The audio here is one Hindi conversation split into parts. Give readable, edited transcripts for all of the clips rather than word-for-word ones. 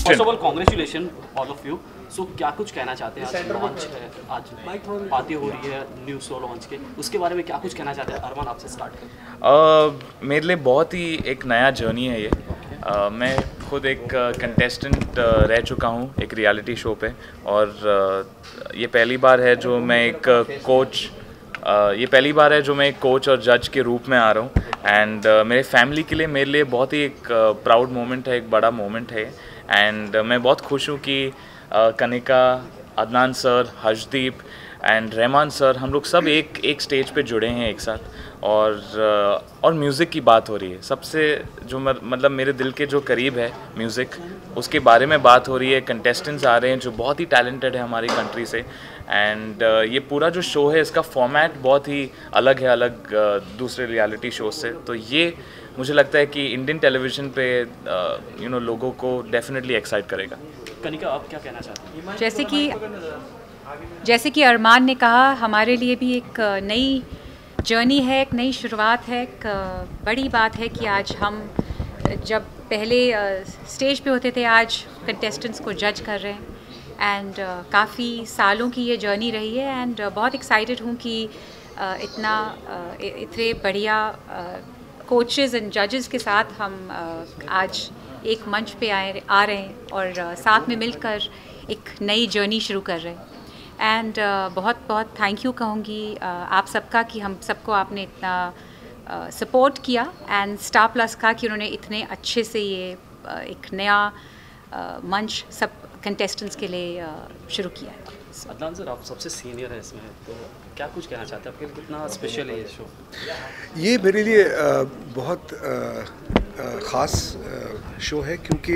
First of all congratulation all of you. So क्या कुछ कहना चाहते हैं, आज लॉन्च है, आज बातें हो रही है न्यू शो लॉन्च के, उसके बारे में क्या कुछ कहना चाहते हैं? अरमान आपसे स्टार्ट करें। मेरे लिए बहुत ही एक नया जर्नी है ये। मैं खुद एक कंटेस्टेंट रह चुका हूँ एक रियलिटी शो पे, और ये पहली बार है जो मैं एक कोच और जज के रूप में आ रहा हूँ। एंड मेरे फैमिली के लिए, मेरे लिए बहुत ही एक प्राउड मोमेंट है, एक बड़ा मोमेंट है। एंड मैं बहुत खुश हूँ कि Kanika, Adnan sir, Harshdeep and Rahman sir, हम लोग सब एक स्टेज पे जुड़े हैं एक साथ, और म्यूज़िक की बात हो रही है। सबसे जो मतलब मेरे दिल के जो करीब है म्यूज़िक, उसके बारे में बात हो रही है। कंटेस्टेंट्स आ रहे हैं जो बहुत ही टैलेंटेड है हमारी कंट्री से। एंड ये पूरा जो शो है, इसका फॉर्मेट बहुत ही अलग है, दूसरे रियलिटी शो से। तो ये मुझे लगता है कि इंडियन टेलीविज़न पे लोगों को डेफिनेटली एक्साइट करेगा। कनिका, आप क्या कहना चाहते हैं? जैसे कि अरमान ने कहा, हमारे लिए भी एक नई जर्नी है, एक नई शुरुआत है। एक बड़ी बात है कि आज हम जब पहले स्टेज पे होते थे, आज कंटेस्टेंट्स को जज कर रहे हैं। एंड काफ़ी सालों की ये जर्नी रही है। एंड बहुत एक्साइटेड हूँ कि इतने बढ़िया कोचेस एंड जजेस के साथ हम आज एक मंच पे आ रहे हैं और साथ में मिलकर एक नई जर्नी शुरू कर रहे हैं। एंड बहुत बहुत थैंक यू कहूँगी आप सबका कि हम सबको आपने इतना सपोर्ट किया, एंड स्टार प्लस का कि उन्होंने इतने अच्छे से ये एक नया मंच सब कंटेस्टेंट्स के लिए शुरू किया है। अदनान सर, आप सबसे सीनियर हैं इसमें, तो क्या कुछ कहना चाहते हैं? आपके लिए कितना स्पेशल है ये शो? ये मेरे लिए बहुत ख़ास शो है, क्योंकि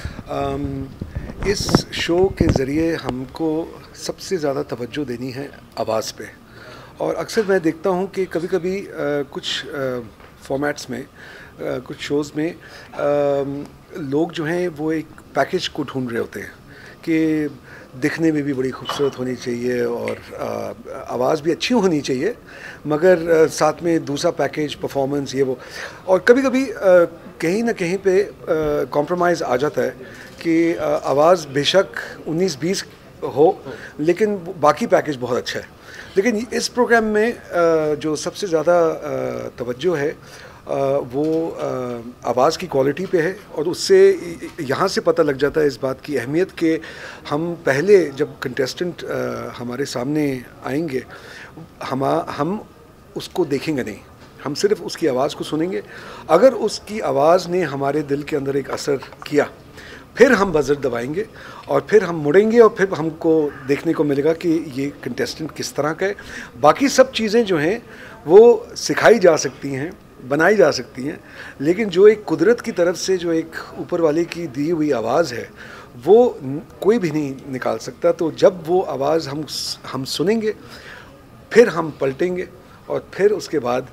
इस शो के ज़रिए हमको सबसे ज़्यादा तवज्जो देनी है आवाज़ पे। और अक्सर मैं देखता हूँ कि कभी कभी कुछ फॉर्मेट्स में, कुछ शोज़ में लोग जो हैं वो एक पैकेज को ढूंढ रहे होते हैं कि दिखने में भी बड़ी खूबसूरत होनी चाहिए और आवाज़ भी अच्छी होनी चाहिए, मगर साथ में दूसरा पैकेज परफॉर्मेंस ये वो। और कभी कभी कहीं ना कहीं पे कॉम्प्रोमाइज़ आ जाता है कि आवाज़ बेशक 19-20 हो, लेकिन बाकी पैकेज बहुत अच्छा है। लेकिन इस प्रोग्राम में जो सबसे ज़्यादा तवज्जो है वो आवाज़ की क्वालिटी पे है, और उससे यहाँ से पता लग जाता है इस बात की अहमियत कि हम पहले जब कंटेस्टेंट हमारे सामने आएंगे, हम उसको देखेंगे नहीं, हम सिर्फ उसकी आवाज़ को सुनेंगे। अगर उसकी आवाज़ ने हमारे दिल के अंदर एक असर किया, फिर हम बज़र दबाएंगे और फिर हम मुड़ेंगे और फिर हमको देखने को मिलेगा कि ये कंटेस्टेंट किस तरह का है। बाकी सब चीज़ें जो हैं वो सिखाई जा सकती हैं, बनाई जा सकती हैं, लेकिन जो एक कुदरत की तरफ से जो एक ऊपर वाले की दी हुई आवाज़ है वो कोई भी नहीं निकाल सकता। तो जब वो आवाज़ हम सुनेंगे, फिर हम पलटेंगे और फिर उसके बाद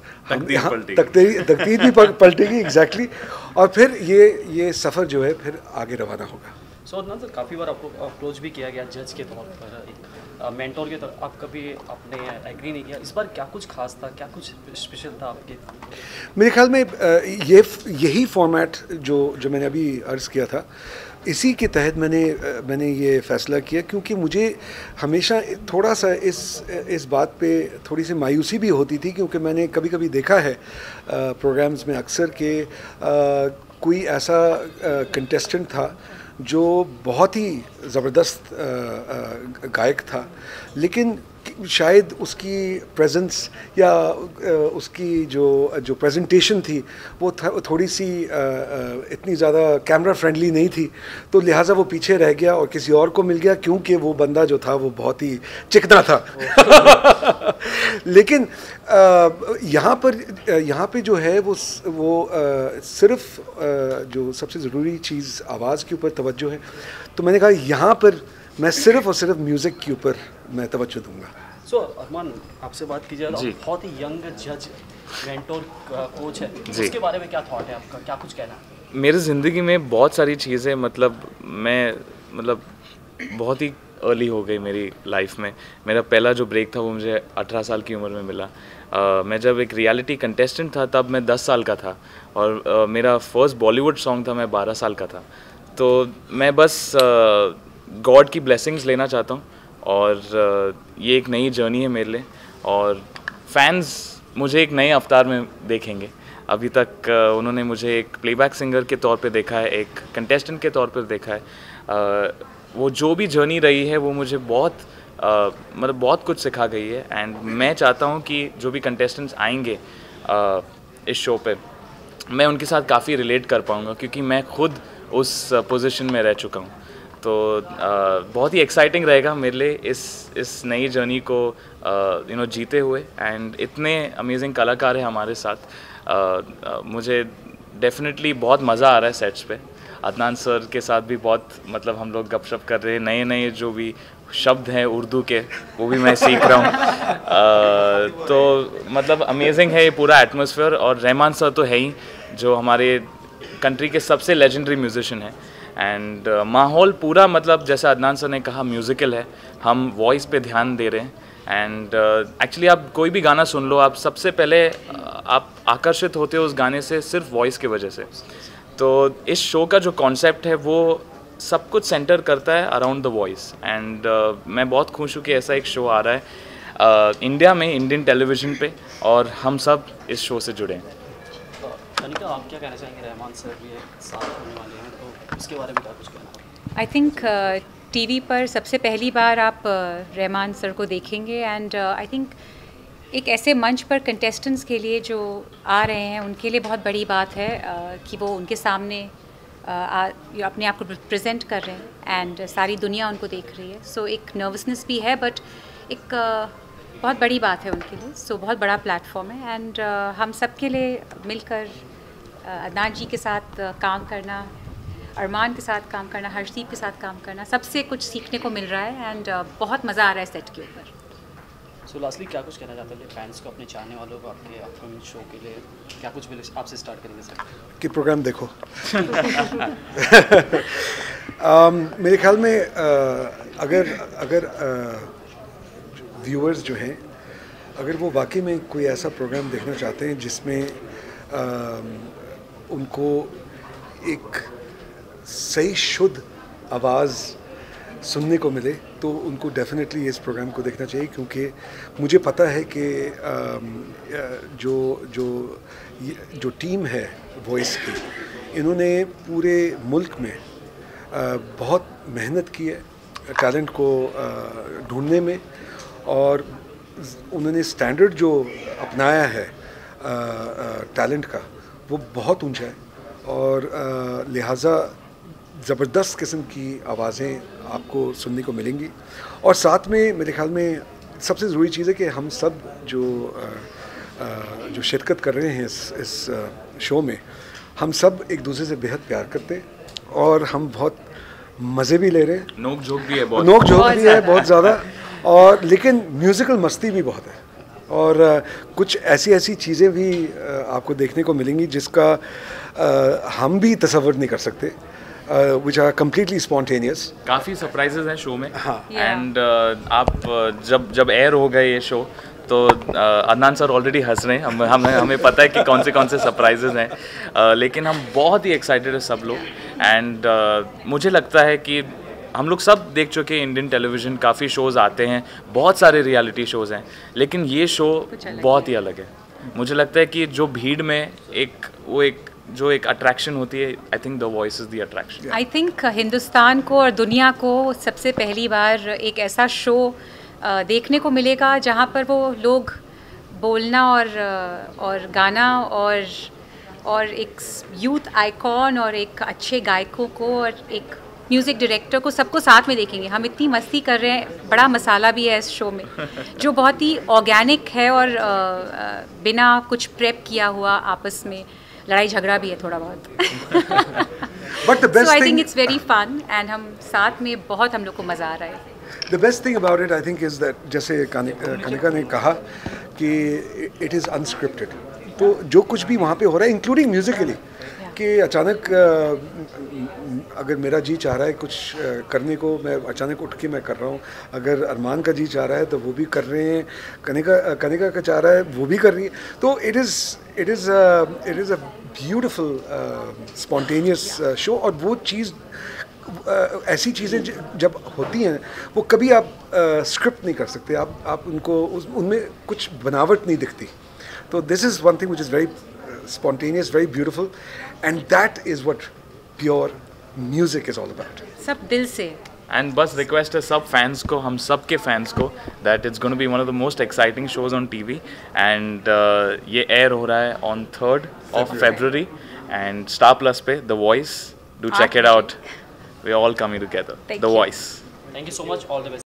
तकदीर भी पलटेगी। एग्जैक्टली। और फिर ये सफ़र जो है फिर आगे रवाना होगा। सो अदनान सर, काफ़ी बार आपको अप्रोच भी किया गया जज के तौर पर, एक मेंटोर के तौर, आप कभी आपने एग्री नहीं किया। इस बार क्या कुछ खास था, क्या कुछ स्पेशल था आपके? मेरे ख्याल में यही फॉर्मेट जो मैंने अभी अर्ज़ किया था, इसी के तहत मैंने ये फ़ैसला किया, क्योंकि मुझे हमेशा थोड़ा सा इस बात पे थोड़ी सी मायूसी भी होती थी, क्योंकि मैंने कभी कभी देखा है प्रोग्राम्स में अक्सर कि कोई ऐसा कंटेस्टेंट था जो बहुत ही ज़बरदस्त गायक था, लेकिन शायद उसकी प्रेजेंस या उसकी जो प्रेजेंटेशन थी वो थोड़ी सी इतनी ज़्यादा कैमरा फ्रेंडली नहीं थी, तो लिहाजा वो पीछे रह गया और किसी और को मिल गया, क्योंकि वो बंदा जो था वो बहुत ही चिकना था। लेकिन यहाँ पे जो है वो सिर्फ जो सबसे ज़रूरी चीज़ आवाज़ के ऊपर तवज्जो है। तो मैंने कहा यहाँ पर मैं सिर्फ और सिर्फ म्यूज़िक के ऊपर मैं तवज्जो दूंगा। सो अरमान, आपसे बात की जाए तो बहुत ही यंग जज, मेंटोर, कोच है, उसके बारे में क्या थॉट है आपका, क्या कुछ कहना है? मेरी ज़िंदगी में बहुत सारी चीज़ें, मैं बहुत ही अर्ली हो गई मेरी लाइफ में। मेरा पहला जो ब्रेक था वो मुझे 18 साल की उम्र में मिला। मैं जब एक रियलिटी कंटेस्टेंट था तब मैं 10 साल का था, और मेरा फर्स्ट बॉलीवुड सॉन्ग था मैं 12 साल का था। तो मैं बस गॉड की ब्लेसिंग्स लेना चाहता हूँ और ये एक नई जर्नी है मेरे लिए और फैंस मुझे एक नए अवतार में देखेंगे। अभी तक उन्होंने मुझे एक प्लेबैक सिंगर के तौर पे देखा है, एक कंटेस्टेंट के तौर पर देखा है। वो जो भी जर्नी रही है वो मुझे बहुत मतलब बहुत कुछ सिखा गई है एंड मैं चाहता हूँ कि जो भी कंटेस्टेंट्स आएंगे इस शो पे मैं उनके साथ काफ़ी रिलेट कर पाऊँगा क्योंकि मैं खुद उस पोजीशन में रह चुका हूँ। तो बहुत ही एक्साइटिंग रहेगा मेरे लिए इस नई जर्नी को जीते हुए एंड इतने अमेजिंग कलाकार हैं हमारे साथ। मुझे डेफिनेटली बहुत मज़ा आ रहा है सेट्स पे। अदनान सर के साथ भी बहुत मतलब हम लोग गपशप कर रहे हैं, नए नए जो भी शब्द हैं उर्दू के वो भी मैं सीख रहा हूँ। तो मतलब अमेजिंग है ये पूरा एटमॉस्फेयर और रहमान सर तो है ही जो हमारे कंट्री के सबसे लेजेंडरी म्यूजिशियन हैं एंड माहौल पूरा मतलब जैसा अदनान सर ने कहा म्यूज़िकल है, हम वॉइस पे ध्यान दे रहे हैं एंड एक्चुअली आप कोई भी गाना सुन लो आप सबसे पहले आप आकर्षित होते हो उस गाने से सिर्फ वॉइस की वजह से। तो इस शो का जो कॉन्सेप्ट है वो सब कुछ सेंटर करता है अराउंड द वॉइस एंड मैं बहुत खुश हूँ कि ऐसा एक शो आ रहा है इंडिया में इंडियन टेलीविज़न पे और हम सब इस शो से जुड़े हैं। कनिका, आप क्या कहना चाहेंगे? रहमान सर भी साथ होने वाले हैं तो उसके बारे में क्या कुछ कहना? आई थिंक टीवी पर सबसे पहली बार आप रहमान सर को देखेंगे एंड आई थिंक एक ऐसे मंच पर कंटेस्टेंट्स के लिए जो आ रहे हैं उनके लिए बहुत बड़ी बात है कि वो उनके सामने अपने आप को प्रेजेंट कर रहे हैं एंड सारी दुनिया उनको देख रही है। सो एक नर्वसनेस भी है बट एक बहुत बड़ी बात है उनके लिए। सो बहुत बड़ा प्लेटफॉर्म है एंड हम सब के लिए मिलकर अदनान जी के साथ काम करना, अरमान के साथ काम करना, हर्षदीप के साथ काम करना, सबसे कुछ सीखने को मिल रहा है एंड बहुत मज़ा आ रहा है सेट के ऊपर। सो लास्टली क्या कुछ कहना चाहते हैं फैंस को, अपने चाहने वालों को, आपके अपकमिंग शो के लिए क्या कुछ भी आपसे स्टार्ट करेंगे सर? कि प्रोग्राम देखो। मेरे ख्याल में अगर व्यूअर्स जो हैं अगर वो वाकई में कोई ऐसा प्रोग्राम देखना चाहते हैं जिसमें उनको एक सही शुद्ध आवाज़ सुनने को मिले तो उनको डेफिनेटली इस प्रोग्राम को देखना चाहिए क्योंकि मुझे पता है कि जो टीम है वॉइस की इन्होंने पूरे मुल्क में बहुत मेहनत की है टैलेंट को ढूंढने में और उन्होंने स्टैंडर्ड जो अपनाया है टैलेंट का वो बहुत ऊंचा है और लिहाजा ज़बरदस्त किस्म की आवाज़ें आपको सुनने को मिलेंगी। और साथ में मेरे ख्याल में सबसे ज़रूरी चीज़ है कि हम सब जो शिरकत कर रहे हैं इस शो में हम सब एक दूसरे से बेहद प्यार करते हैं और हम बहुत मज़े भी ले रहे हैं। नोक झोंक भी है बहुत, बहुत ज़्यादा और लेकिन म्यूज़िकल मस्ती भी बहुत है और कुछ ऐसी चीज़ें भी आपको देखने को मिलेंगी जिसका हम भी तसव्वुर नहीं कर सकते, which are completely spontaneous। काफ़ी सरप्राइजेज हैं शो में। हाँ एंड आप जब एयर हो गए ये शो तो अदनान सर ऑलरेडी हंस रहे हैं, हमें पता है कि कौन से सरप्राइजेज हैं लेकिन हम बहुत ही एक्साइटेड है सब लोग एंड मुझे लगता है कि हम लोग सब देख चुके हैं इंडियन टेलीविज़न, काफ़ी शोज़ आते हैं, बहुत सारे रियलिटी शोज़ हैं लेकिन ये शो बहुत ही अलग है। मुझे लगता है कि जो भीड़ में एक अट्रैक्शन होती है, I think the voice is the attraction. I think Hindustan को और दुनिया को सबसे पहली बार एक ऐसा शो देखने को मिलेगा जहाँ पर वो लोग बोलना और गाना और एक यूथ आइकॉन और एक अच्छे गायकों को और एक म्यूज़िक डायरेक्टर को सबको साथ में देखेंगे। हम इतनी मस्ती कर रहे हैं, बड़ा मसाला भी है इस शो में जो बहुत ही ऑर्गेनिक है और बिना कुछ प्रेप किया हुआ आपस में लड़ाई झगड़ा भी है थोड़ा बहुत। But the best so I thing, think it's very fun and हम साथ में बहुत हम लोग को मज़ा आ रहा है। The best thing about it I think is that जैसे कनिका ने कहा कि it is unscripted, तो जो कुछ भी वहाँ पे हो रहा है इंक्लूडिंग म्यूजिकली कि अचानक अगर मेरा जी चाह रहा है कुछ करने को मैं अचानक उठ के मैं कर रहा हूँ, अगर अरमान का जी चाह रहा है तो वो भी कर रहे हैं, कनिका का चाह रहा है वो भी कर रही है। तो it is a beautiful spontaneous show, और वो चीज़ ऐसी चीज़ें जब होती हैं वो कभी आप स्क्रिप्ट नहीं कर सकते, आप उनको उनमें कुछ बनावट नहीं दिखती. तो this is one thing which is very spontaneous, very beautiful, and that is what pure music is all about. सब दिल से. एंड बस रिक्वेस्ट है सब फैंस को, हम सब के फैंस को, that it's gonna be one of the most exciting shows on TV. And ये एयर हो रहा है on 3rd of February and Star Plus पे the voice. Do check it out. We are all coming together. The voice. Thank you so much. All the best.